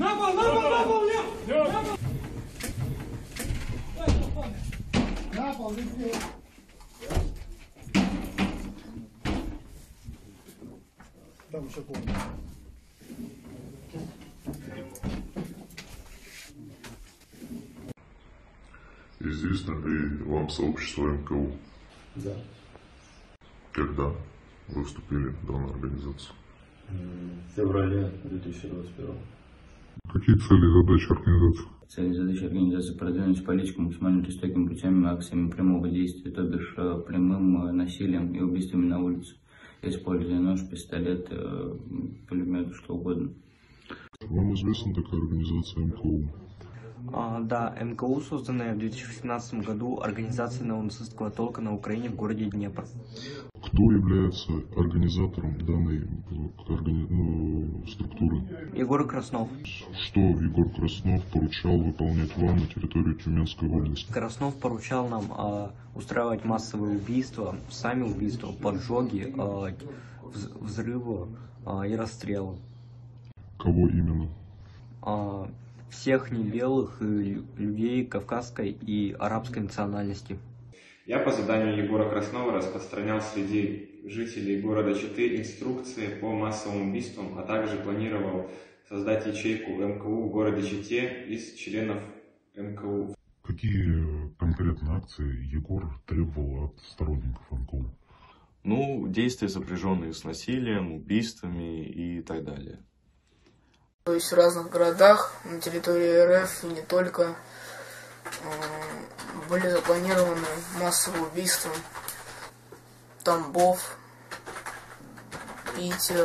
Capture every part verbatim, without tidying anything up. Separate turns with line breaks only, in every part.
На пол, на пол, на пол, лев! На пол! На пол, везде! Там еще помню.
Известно ли вам сообщество эм ка у?
Да.
Когда вы вступили в данную организацию?
В феврале две тысячи двадцать первого.
Какие цели и задачи организации?
Цели и задачи организации продвинуть политику максимально жестокими путями, акциями прямого действия, то бишь прямым насилием и убийствами на улице, используя нож, пистолет, пулемет, что угодно.
Вам известна такая организация эм ка у?
А, да, эм ка у, созданная в две тысячи восемнадцатом году, организация неонацистского толка на Украине в городе Днепр.
Кто является организатором данной органи... ну, структуры?
Егор Краснов.
Что Егор Краснов поручал выполнять вам на территории Тюменской области?
Краснов поручал нам а, устраивать массовые убийства, сами убийства, поджоги, а, взрывы а, и расстрелы.
Кого именно?
А, всех небелых людей кавказской и арабской национальности.
Я по заданию Егора Краснова распространял среди жителей города Читы инструкции по массовым убийствам, а также планировал создать ячейку эм ка у в городе Чите из членов эм ка у.
Какие конкретно акции Егор требовал от сторонников эм ка у?
Ну, действия, сопряженные с насилием, убийствами и так далее.
То есть в разных городах на территории эр эф и не только были запланированы массовые убийства. Тамбов, Питер,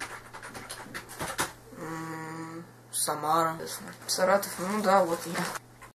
Самара, Саратов, ну да, вот я.